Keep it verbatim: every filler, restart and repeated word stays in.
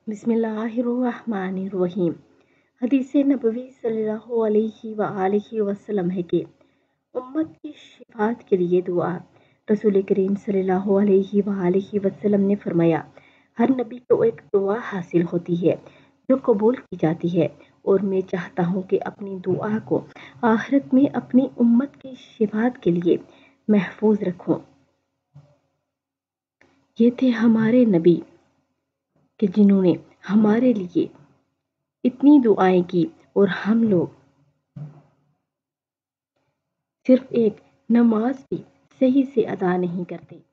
बिस्मिल्लाहिर्रहमानिर्रहीम। हदीस नबवी सल्लल्लाहु अलैहि व आलिहि वसल्लम है कि उम्मत की शिफात के लिए दुआ। रसूल करीम सल्लल्लाहु अलैहि व आलिहि वसल्लम ने फरमाया, हर नबी को एक दुआ हासिल होती है जो कबूल की जाती है, और मैं चाहता हूँ कि अपनी दुआ को आखिरत में अपनी उम्मत की शिफात के लिए महफूज रखूँ। ये थे हमारे नबी कि जिन्होंने हमारे लिए इतनी दुआएं की, और हम लोग सिर्फ एक नमाज भी सही से अदा नहीं करते।